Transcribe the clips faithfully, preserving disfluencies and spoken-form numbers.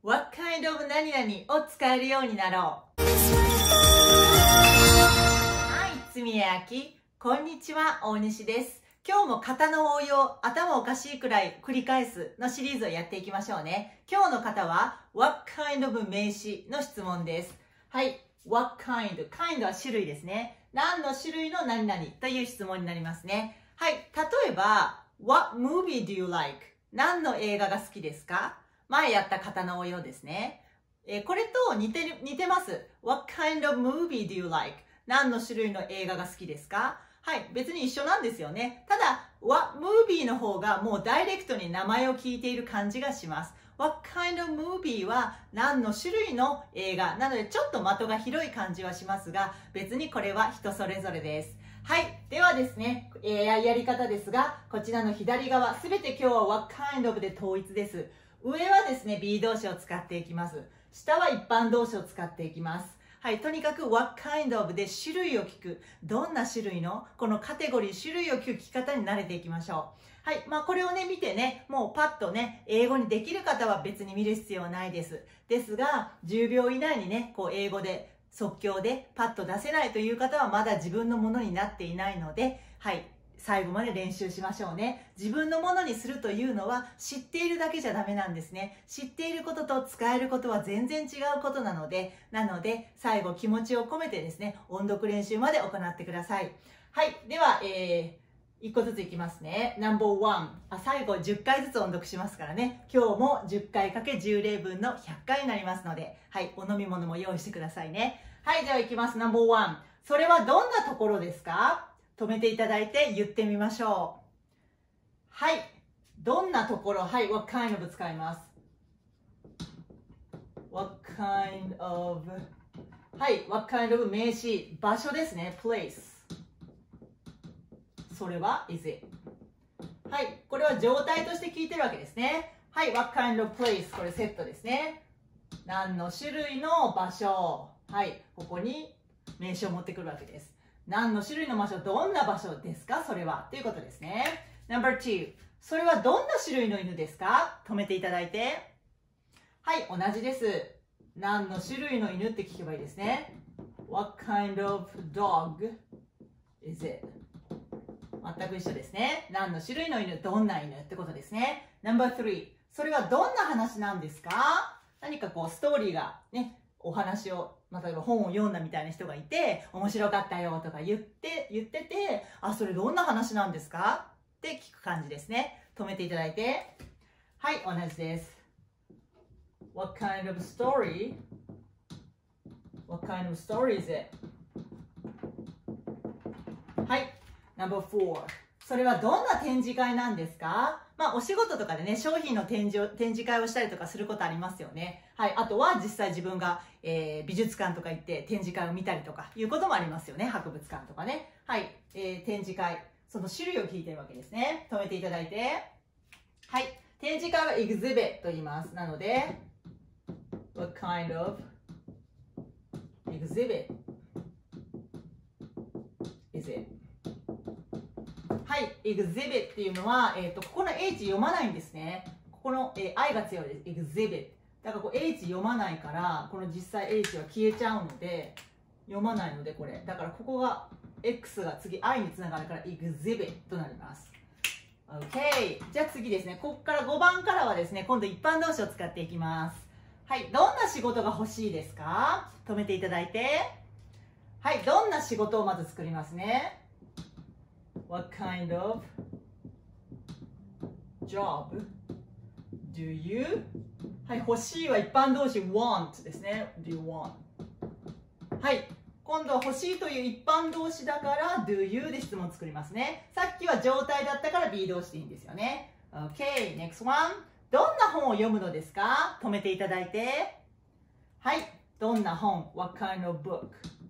What kind of 何々を使えるようになろう。はい、つみやき。こんにちは、大西です。今日も型の応用、頭おかしいくらい繰り返すのシリーズをやっていきましょうね。今日の型は What kind of 名詞の質問です。はい、What kind? kind は種類ですね。何の種類の何々という質問になりますね。はい、例えば What movie do you like? 何の映画が好きですか？前やった型の応用ですね。えー、これと似てる、似てます。What kind of movie do you like? 何の種類の映画が好きですか？はい、別に一緒なんですよね。ただ、What movie の方がもうダイレクトに名前を聞いている感じがします。What kind of movie は何の種類の映画なのでちょっと的が広い感じはしますが、別にこれは人それぞれです。はい。ではですね、えー、やり方ですが、こちらの左側、すべて今日は What kind of で統一です。上はですね、be 動詞を使っていきます。下は一般動詞を使っていきます。はい、とにかく What kind of で種類を聞く。どんな種類のこのカテゴリー、種類を聞く聞き方に慣れていきましょう。はい、まあこれをね、見てね、もうパッとね、英語にできる方は別に見る必要はないです。ですが、じゅうびょう以内にね、こう英語で即興でパッと出せないという方はまだ自分のものになっていないので、はい、最後まで練習しましょうね。自分のものにするというのは知っているだけじゃダメなんですね。知っていることと使えることは全然違うことなので、なので最後気持ちを込めてですね、音読練習まで行ってください。はい。では、えー、いっこずついきますね。ナンバーワン。あ、最後じゅっかいずつ音読しますからね。今日もじゅっかいかけじゅうれいぶんのひゃっかいになりますので、はい。お飲み物も用意してくださいね。はい。ではいきます。ナンバーワン。それはどんなところですか？止めていただいて言ってみましょう。はい。どんなところ？はい。What kind of 使います。What kind of はい。What kind of 名詞。場所ですね。place。それは is it。はい。これは状態として聞いてるわけですね。はい。What kind of place。これセットですね。何の種類の場所。はい。ここに名詞を持ってくるわけです。何の種類の場所、どんな場所ですか？それは。ということですね。ナンバーツー。それはどんな種類の犬ですか？止めていただいて。はい、同じです。何の種類の犬って聞けばいいですね。What kind of dog is it? 全く一緒ですね。何の種類の犬、どんな犬ってことですね。ナンバースリー。それはどんな話なんですか？何かこう、ストーリーがね、お話を、まあ、例えば本を読んだみたいな人がいて、面白かったよとか言って、言ってて、あ、それどんな話なんですかって聞く感じですね。止めていただいて。はい、同じです。What kind of story? What kind of story is it? はい、ナンバーフォー。それはどんな展示会なんですか？まあ、お仕事とかでね、商品の展示を、展示会をしたりとかすることありますよね。はい。あとは実際自分が、えー、美術館とか行って展示会を見たりとかいうこともありますよね。博物館とかね。はい。えー、展示会。その種類を聞いてるわけですね。止めていただいて。はい。展示会は exhibit と言います。なので、What kind of exhibit is it?はい、exhibit っていうのは、えっと、ここの H 読まないんですね。ここの、えー、I が強いです。exhibit。だからこう H 読まないから、この実際 H は消えちゃうので、読まないのでこれ。だからここが X が次 I につながるから exhibit となります。OK。じゃあ次ですね。ここからごばんからはですね、今度一般動詞を使っていきます。はい、どんな仕事が欲しいですか？止めていただいて。はい、どんな仕事をまず作りますね。What kind of job do you? はい、欲しいは一般動詞 want ですね。Do you want? はい、今度は欲しいという一般動詞だから do you で質問作りますね。さっきは状態だったから be 動詞でいいんですよね。OK、next one。どんな本を読むのですか？止めていただいて。はい、どんな本？ What kind of book?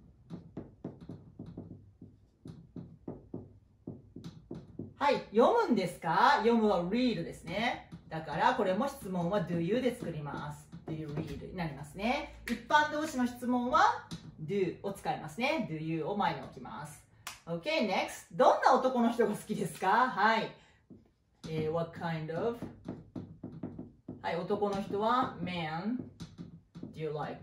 はい、読むんですか？読むは read ですね。だからこれも質問は do you で作ります。do you read になりますね。一般動詞の質問は do を使いますね。do you を前に置きます。OK, next。どんな男の人が好きですか？はい。えー、what kind of はい、男の人は Man do you like?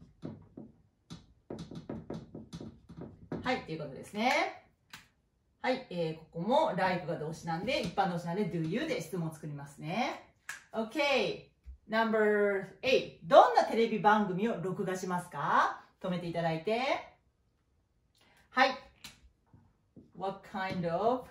はい、ということですね。はい、えー、ここも like が動詞なんで、一般動詞なんで do you で質問を作りますね。OK。Number eight。どんなテレビ番組を録画しますか？止めていただいて。はい。What kind of?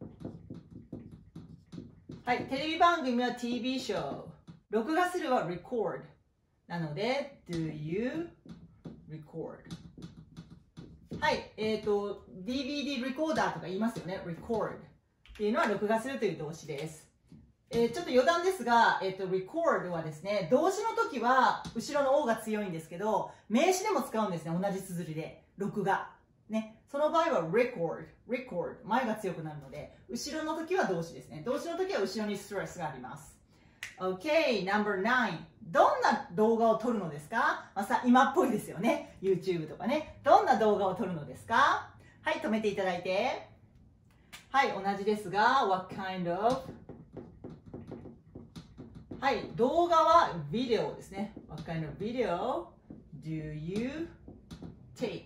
はい。テレビ番組は ティービー ショー。録画するは record。なので、do you record? はい。えっと、ディーブイディー レコーダーとか言いますよね。record っていうのは録画するという動詞です。えー、ちょっと余談ですが、えっと、record はですね、動詞の時は後ろの O が強いんですけど、名詞でも使うんですね。同じ綴りで。録画。ね。その場合は record、record。前が強くなるので、後ろの時は動詞ですね。動詞の時は後ろにストレスがあります。OK、number nine。どんな動画を撮るのですか？まあ、さ、今っぽいですよね。YouTube とかね。どんな動画を撮るのですか？はい、止めていただいて。はい、同じですが、what kind of? はい、動画はビデオですね。What kind of video do you take?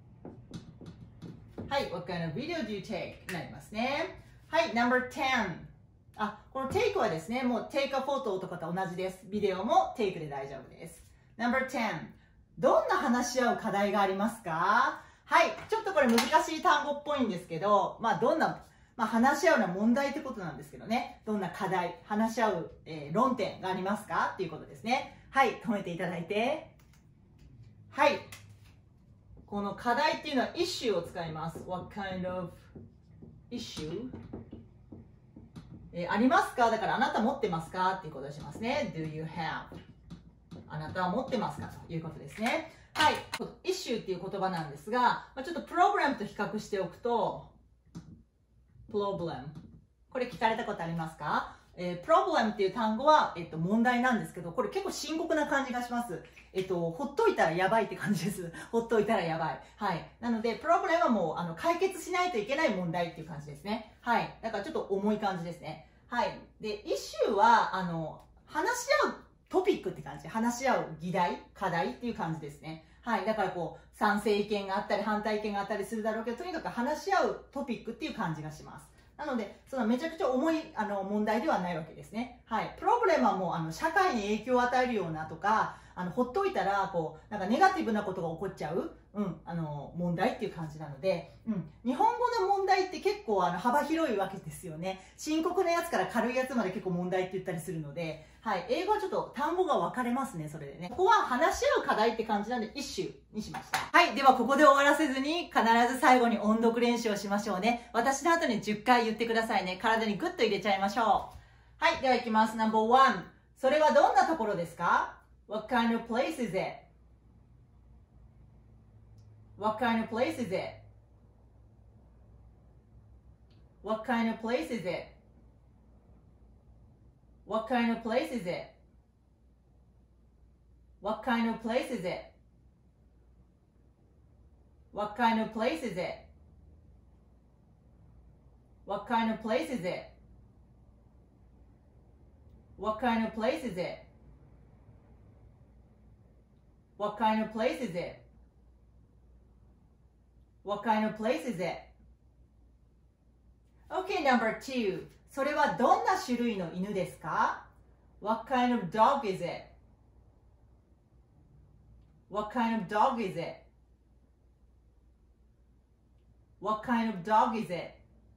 はい、What kind of video do you take? になりますね。はい、number ten。あ、この take はですね、もう take a photo とかと同じです。ビデオも take で大丈夫です。number ten。どんな話し合う課題がありますか？はい、ちょっとこれ難しい単語っぽいんですけど、まあどんな、まあ、話し合うのは問題ってことなんですけどね。どんな課題、話し合う、えー、論点がありますかっていうことですね。はい、止めていただいて。はい。この課題っていうのは issue を使います。What kind of issue? えー、ありますか？だからあなた持ってますかっていうことをしますね。Do you have? あなたは持ってますかということですね。はい。issue っていう言葉なんですが、まあ、ちょっとプログラムと比較しておくと、problem。これ聞かれたことありますか？えー、problem っていう単語は、えっと、問題なんですけど、これ結構深刻な感じがします。えっと、ほっといたらやばいって感じです。ほっといたらやばい。はい。なので、problem はもう、あの、解決しないといけない問題っていう感じですね。はい。だからちょっと重い感じですね。はい。で、issue は、あの、話し合うトピックって感じ。話し合う議題、課題っていう感じですね。はい。だからこう、賛成意見があったり、反対意見があったりするだろうけど、とにかく話し合うトピックっていう感じがします。なので、そのめちゃくちゃ重いあの問題ではないわけですね。はい。プロブレムはもうあの社会に影響を与えるようなとか、あのほっといたらこうなんかネガティブなことが起こっちゃう、うん、あの問題っていう感じなので、うん、日本語の問題って結構あの幅広いわけですよね。深刻なやつから軽いやつまで結構問題って言ったりするので、はい。英語はちょっと単語が分かれますね、それでね。ここは話し合う課題って感じなんで、イッシュにしました。はい。では、ここで終わらせずに、必ず最後に音読練習をしましょうね。私の後にじゅっかい言ってくださいね。体にグッと入れちゃいましょう。はい。では、いきます。ナンバーワン。それはどんなところですか？ What kind of place is it? What kind of place is it? What kind of place is it?What kind of place is it? What kind of place is it? What kind of place is it? What kind of place is it? What kind of place is it? What kind of place is it? What kind of place is it? Okay, number two. それはどんな種類の犬ですか？ What kind of dog is it? What kind of dog is it? What kind of dog is it?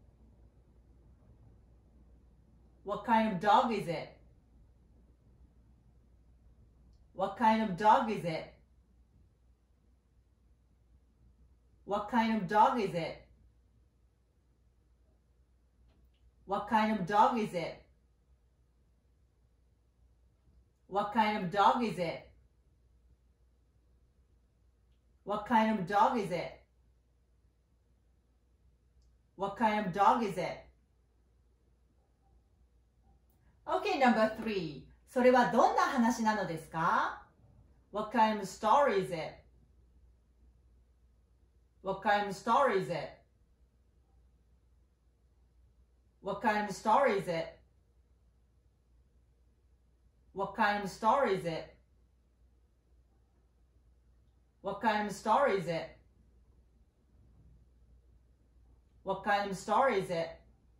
What kind of dog is it? What kind of dog is it? What kind of dog is it? What kind of dog is it? What kind of dog is it? What kind of dog is it? What kind of dog is it? Okay, number three. それはどんな話なのですか？ What kind of story is it? What kind of story is it? What kind of story is it? What kind of story is it? What kind of story is it? What kind of story is it?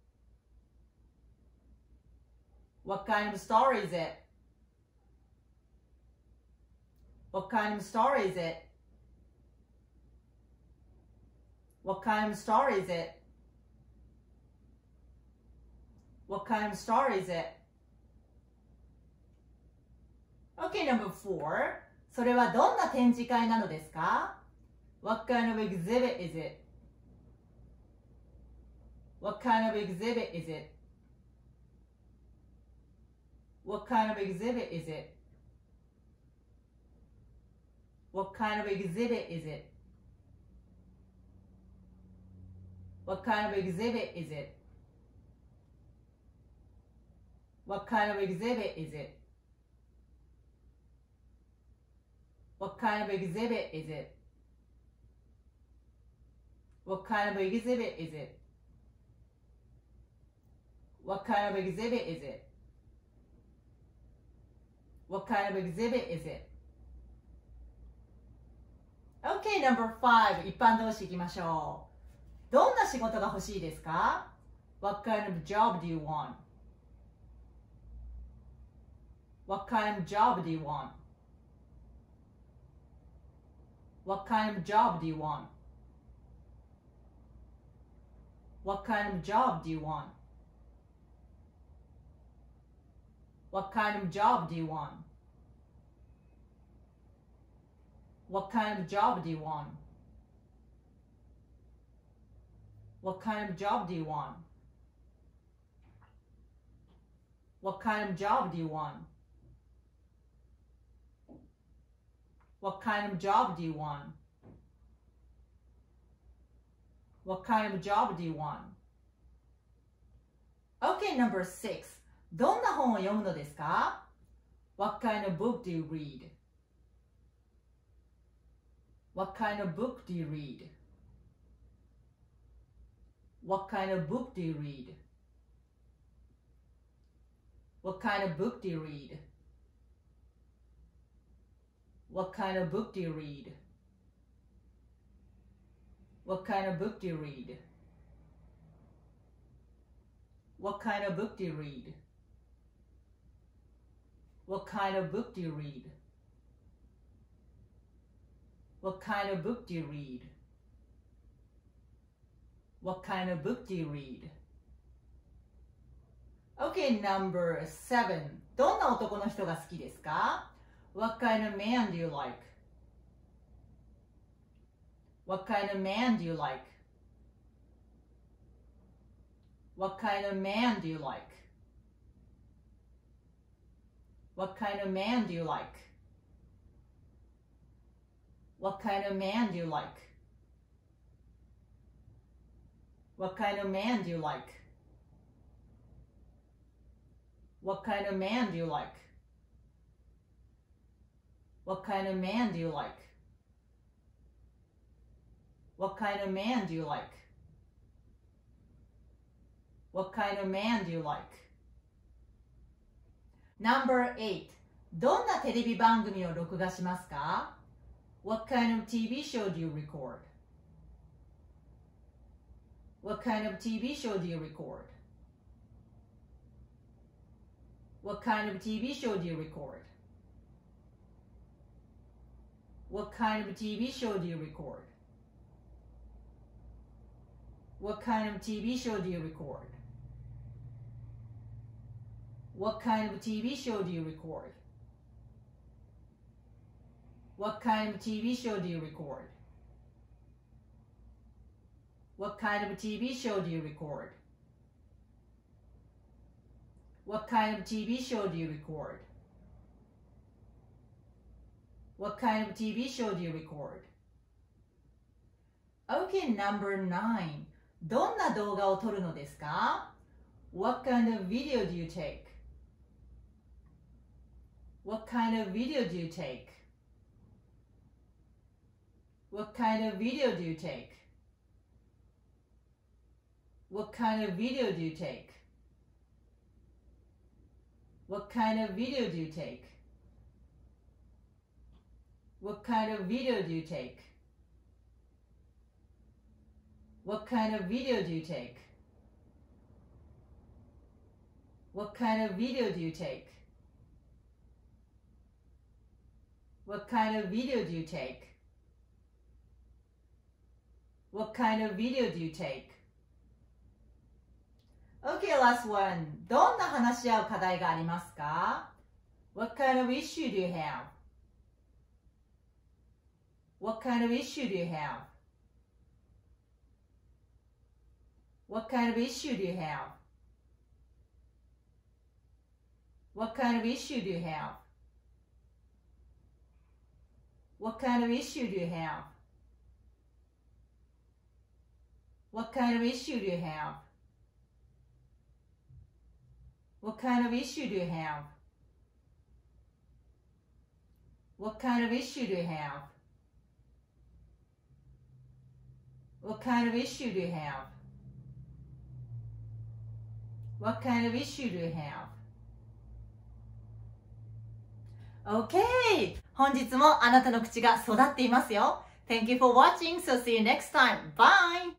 What kind of story is it? What kind of story is it? What kind of story is it? What kind of story is it? Okay, number four. それはどんな展示会なのですか? What kind of exhibit is it? What kind of exhibit is it? What kind of exhibit is it? What kind of exhibit is it? What kind of exhibit is it? What kind of exhibit is it? What kind of exhibit is it? What kind of exhibit is it? What kind of exhibit is it? What kind of exhibit is it? Okay, number five. 一般動詞いきましょう。どんな仕事が欲しいですか? What kind of job do you want? What kind of job do you want? What kind of job do you want? What kind of job do you want? What kind of job do you want? What kind of job do you want? What kind of job do you want? What kind of job do you want? What kind of job do you want? What kind of job do you want? Okay, number six. どんな本を読むのですか? What kind of book do you read? What kind of book do you read? What kind of book do you read? What kind of book do you read? What kind of book do you read? What kind of book do you read? What kind of book do you read? What kind of book do you read? What kind of book do you read? What kind of book do you read? Okay, number seven. どんな男の人が好きですか? What kind of man do you like? What kind of man do you like? What kind of man do you like? What kind of man do you like? What kind of man do you like? What kind of man do you like? What kind of man do you like? What kind of man do you like? What kind of man do you like? What kind of man do you like? Number eight. どんなテレビ番組を録画しますか? What kind of T V show do you record? What kind of T V show do you record? What kind of T V show do you record? What kind of T V show do you record? What kind of T V show do you record? What kind of T V show do you record? What kind of T V show do you record? What kind of T V show do you record? What kind of T V show do you record? What kind of T V show do you record? Okay, number nine. どんな動画を撮るのですか? What kind of video do you take? What kind of video do you take? What kind of video do you take? What kind of video do you take? What kind of video do you take? What kind of video do you take? What kind of video do you take? What kind of video do you take? What kind of video do you take? What kind of video do you take? Okay, last one. どんな話し合う課題がありますか？ What kind of issue do you have? What kind of issue do you have? What kind of issue do you have? What kind of issue do you have? What kind of issue do you have? What kind of issue do you have? What kind of issue do you have? What kind of issue do you have? What kind of issue do you have? What kind of issue do you have? Okay! 本日もあなたの口が育っていますよ。Thank you for watching, so see you next time. Bye!